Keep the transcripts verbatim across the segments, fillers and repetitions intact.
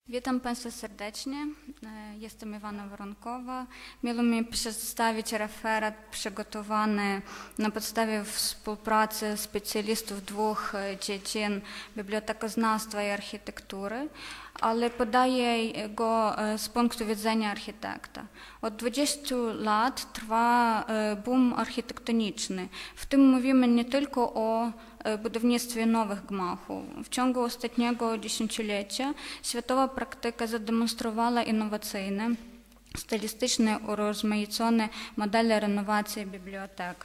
Witam Państwa serdecznie. Jestem Iwana Woronkowa. Miło mi przedstawić referat przygotowany na podstawie współpracy specjalistów dwóch dziedzin bibliotekoznawstwa i architektury, ale podaję go z punktu widzenia architekta. Od dwudziestu lat trwa boom architektoniczny. W tym mówimy nie tylko o budownictwie nowych gmachów. W ciągu ostatniego dziesięciolecia światowa praktyka zademonstrowała innowacyjne, stylistycznie urozmaicone modele renowacji bibliotek.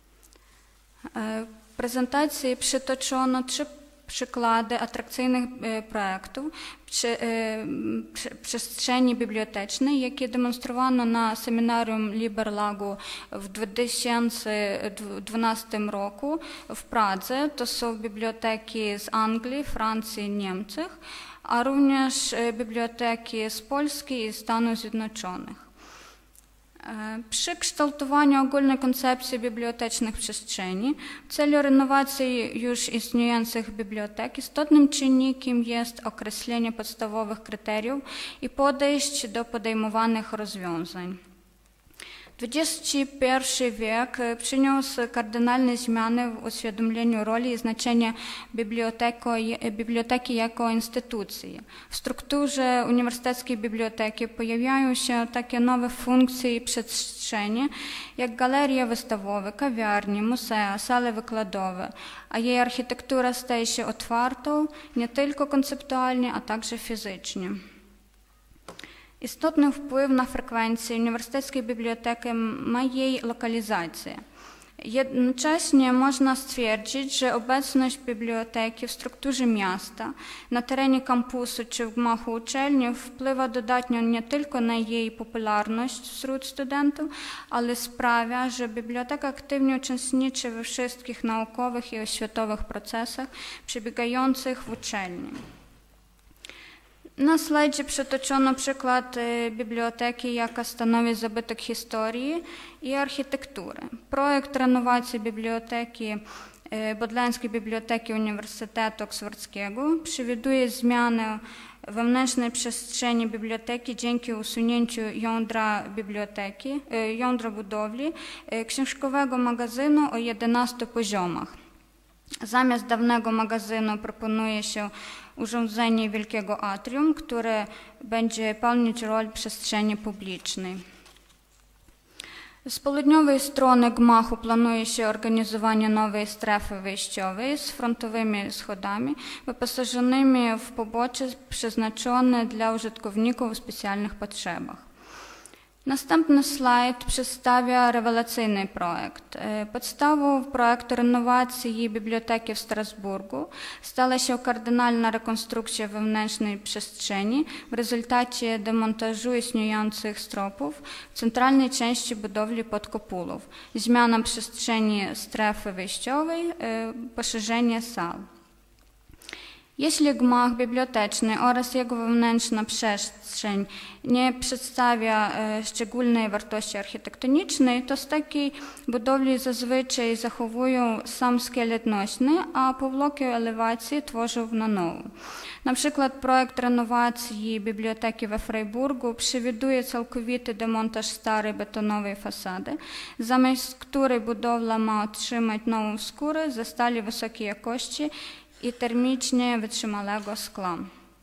W prezentacji przytoczono trzy przykłady atrakcyjnych projektów przy, przy, przestrzeni bibliotecznej, jakie demonstrowano na seminarium Liberlagu w dwa tysiące dwunastym roku w Pradze. To są biblioteki z Anglii, Francji i Niemczech, a również biblioteki z Polski i Stanów Zjednoczonych. Przy kształtowaniu ogólnej koncepcji bibliotecznych przestrzeni w celu renowacji już istniejących bibliotek istotnym czynnikiem jest określenie podstawowych kryteriów i podejść do podejmowanych rozwiązań. dwudziesty pierwszy wiek przyniósł kardynalne zmiany w uświadomieniu roli i znaczenia biblioteki jako instytucji. W strukturze uniwersyteckiej biblioteki pojawiają się takie nowe funkcje i przestrzenie, jak galerie wystawowe, kawiarnie, muzea, sale wykładowe, a jej architektura staje się otwartą nie tylko konceptualnie, a także fizycznie. Istotny wpływ na frekwencję uniwersyteckiej biblioteki ma jej lokalizacja. Jednocześnie można stwierdzić, że obecność biblioteki w strukturze miasta, na terenie kampusu czy w gmachu uczelni wpływa dodatnio nie tylko na jej popularność wśród studentów, ale sprawia, że biblioteka aktywnie uczestniczy we wszystkich naukowych i oświatowych procesach przebiegających w uczelni. Na slajdzie przytoczono przykład biblioteki, jaka stanowi zabytek historii i architektury. Projekt renowacji biblioteki, Bodleińskiej Biblioteki Uniwersytetu Oksfordzkiego przewiduje zmianę wewnętrznej przestrzeni biblioteki dzięki usunięciu jądra biblioteki, jądra budowli, książkowego magazynu o jedenastu poziomach. Zamiast dawnego magazynu proponuje się urządzenie wielkiego atrium, które będzie pełnić rolę przestrzeni publicznej. Z południowej strony gmachu planuje się organizowanie nowej strefy wejściowej z frontowymi schodami wyposażonymi w pobocze przeznaczone dla użytkowników o specjalnych potrzebach. Następny slajd przedstawia rewelacyjny projekt. Podstawą projektu renowacji biblioteki w Strasburgu stała się kardynalna rekonstrukcja wewnętrznej przestrzeni w rezultacie demontażu istniejących stropów w centralnej części budowli podkopulów, zmiana przestrzeni strefy wejściowej, poszerzenie sal. Jeśli gmach biblioteczny oraz jego wewnętrzna przestrzeń nie przedstawia szczególnej wartości architektonicznej, to z takiej budowli zazwyczaj zachowują sam szkielet nośny, a powłoki elewacji tworzą na nowo. Na przykład projekt renowacji biblioteki we Freiburgu przewiduje całkowity demontaż starej betonowej fasady, zamiast której budowla ma otrzymać nową skórę ze stali wysokiej jakości i termicznie wytrzymalego szkła.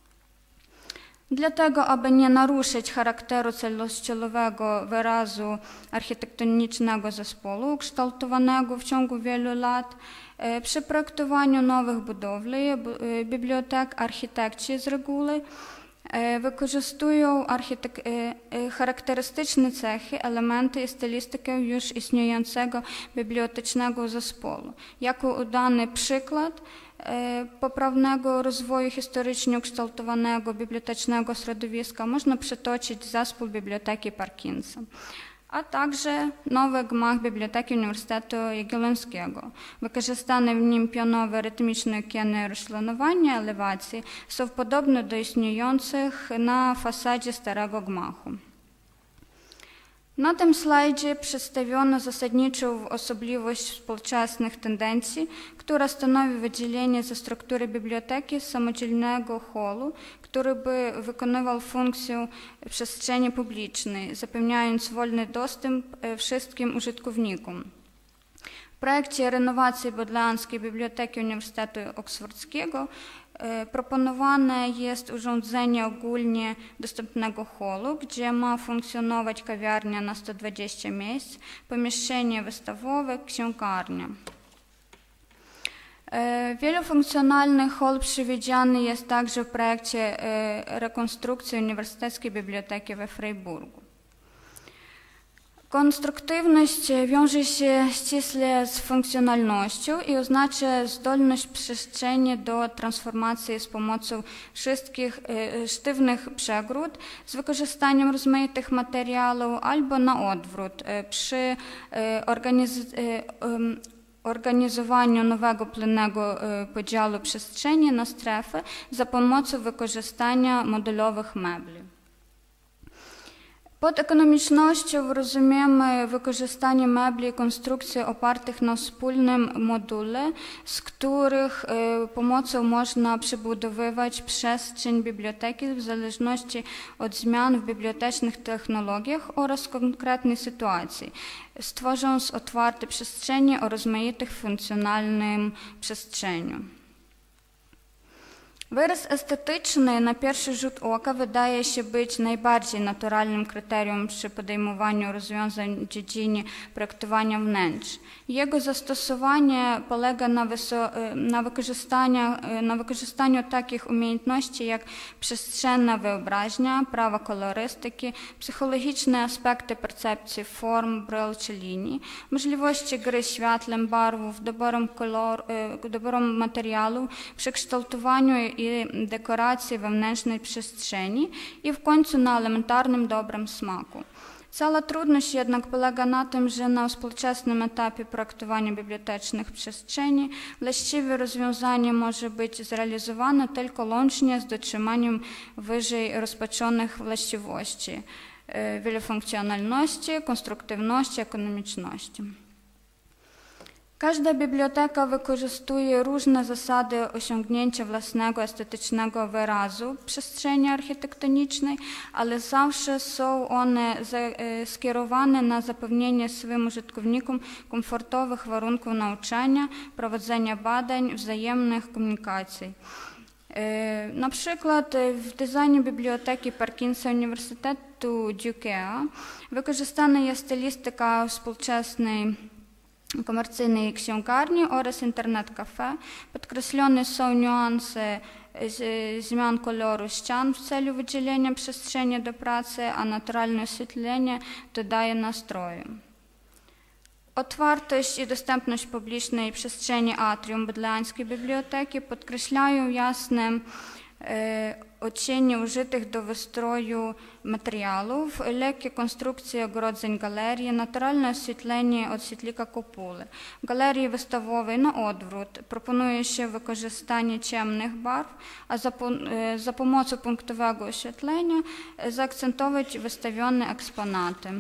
Dlatego, aby nie naruszyć charakteru całościowego wyrazu architektonicznego zespołu ukształtowanego w ciągu wielu lat, przy projektowaniu nowych budowli, bibliotek architekci z reguły wykorzystują charakterystyczne cechy, elementy i stylistykę już istniejącego bibliotecznego zespołu. Jako udany przykład poprawnego rozwoju historycznie ukształtowanego bibliotecznego środowiska można przytoczyć zespół Biblioteki Parkinson, a także nowy gmach Biblioteki Uniwersytetu Jagiellońskiego. Wykorzystane w nim pionowe rytmiczne okienne rozczlenowania elewacji są podobne do istniejących na fasadzie starego gmachu. На tym slajdzie przedstawiono zasadniczą особливость współczesnych tendencji, która stanowi wydzielenie ze struktury biblioteki samodzielnego holu, który by wykonywał funkcję przestrzeni publicznej, zapewniając wolny dostęp wszystkim użytkownikom. W projekcie renowacji Bodleianskiej Biblioteki Uniwersytetu Oksfordzkiego proponowane jest urządzenie ogólnie dostępnego holu, gdzie ma funkcjonować kawiarnia na sto dwadzieścia miejsc, pomieszczenie wystawowe, księgarnia. Wielofunkcjonalny hol przewidziany jest także w projekcie rekonstrukcji Uniwersyteckiej Biblioteki we Freiburgu. Konstruktywność wiąże się ściśle z funkcjonalnością i oznacza zdolność przestrzeni do transformacji z pomocą wszystkich sztywnych przegród z wykorzystaniem rozmaitych materiałów albo na odwrót przy organiz organizowaniu nowego płynnego podziału przestrzeni na strefy za pomocą wykorzystania modulowych mebli. Pod ekonomicznością rozumiemy wykorzystanie mebli i konstrukcji opartych na wspólnym module, z których pomocą można przebudowywać przestrzeń biblioteki w zależności od zmian w bibliotecznych technologiach oraz konkretnej sytuacji, stworząc otwarte przestrzenie o rozmaitych funkcjonalnym przestrzeniu. Wyraz estetyczny na pierwszy rzut oka wydaje się być najbardziej naturalnym kryterium przy podejmowaniu rozwiązań w dziedzinie projektowania wnętrz. Jego zastosowanie polega na, na, wykorzystaniu, na wykorzystaniu takich umiejętności jak przestrzenna wyobraźnia, prawa kolorystyki, psychologiczne aspekty percepcji form, brył czy linii, możliwości gry światłem, barwów, doborem, kolor, doborem materiału, przekształtowaniu i dekoracji wewnętrznej przestrzeni i w końcu na elementarnym dobrym smaku. Cała trudność jednak polega na tym, że na współczesnym etapie projektowania bibliotecznych przestrzeni właściwe rozwiązanie może być zrealizowane tylko łącznie z dotrzymaniem wyżej rozpatrzonych właściwości wielofunkcjonalności, konstruktywności, ekonomiczności. Każda biblioteka wykorzystuje różne zasady osiągnięcia własnego estetycznego wyrazu w przestrzeni architektonicznej, ale zawsze są one skierowane na zapewnienie swym użytkownikom komfortowych warunków nauczania, prowadzenia badań, wzajemnych komunikacji. Na przykład w designie Biblioteki Parkinsa Uniwersytetu Duke'a wykorzystana jest stylistyka współczesnej komercyjnej księgarni oraz internet-cafe. Podkreślone są niuanse zmian koloru ścian w celu wydzielenia przestrzeni do pracy, a naturalne oświetlenie dodaje nastroju. Otwartość i dostępność publicznej przestrzeni atrium Bodleianskiej Biblioteki podkreślają jasne odcienie użytych do wystroju materiałów, lekkie konstrukcje ogrodzeń galerii, naturalne oświetlenie od świetlika kopuły. W galerii wystawowej na odwrót proponuje się wykorzystanie ciemnych barw, a za, za pomocą punktowego oświetlenia zaakcentować wystawione eksponaty.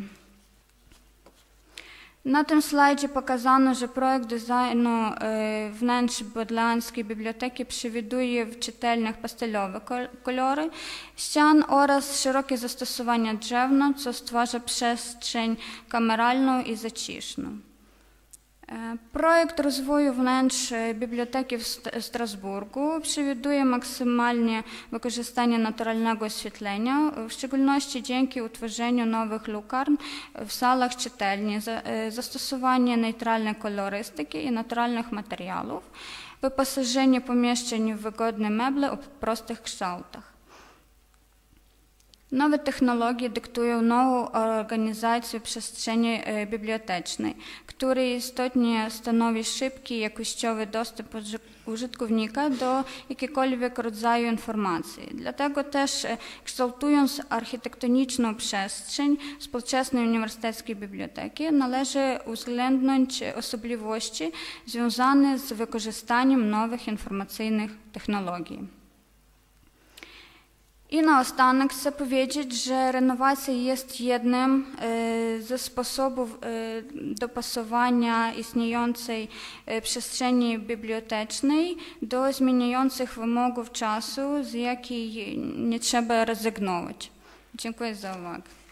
Na tym slajdzie pokazano, że projekt designu wnętrz Bodleianskiej Biblioteki przewiduje czytelne pastelowe kolory ścian oraz szerokie zastosowanie drzewne, co stwarza przestrzeń kameralną i zaciszną. Projekt rozwoju wnętrz biblioteki w Strasburgu przewiduje maksymalnie wykorzystanie naturalnego oświetlenia, w szczególności dzięki utworzeniu nowych lukarn w salach czytelni, zastosowanie neutralnej kolorystyki i naturalnych materiałów, wyposażenie pomieszczeń w wygodne meble o prostych kształtach. Nowe technologie dyktują nową organizację przestrzeni bibliotecznej, której istotnie stanowi szybki i jakościowy dostęp użytkownika do jakiegokolwiek rodzaju informacji. Dlatego też, kształtując architektoniczną przestrzeń współczesnej uniwersyteckiej biblioteki, należy uwzględnić особливості związane z wykorzystaniem nowych informacyjnych technologii. I naostanek chcę powiedzieć, że renowacja jest jednym ze sposobów dopasowania istniejącej przestrzeni bibliotecznej do zmieniających wymogów czasu, z jakiej nie trzeba rezygnować. Dziękuję za uwagę.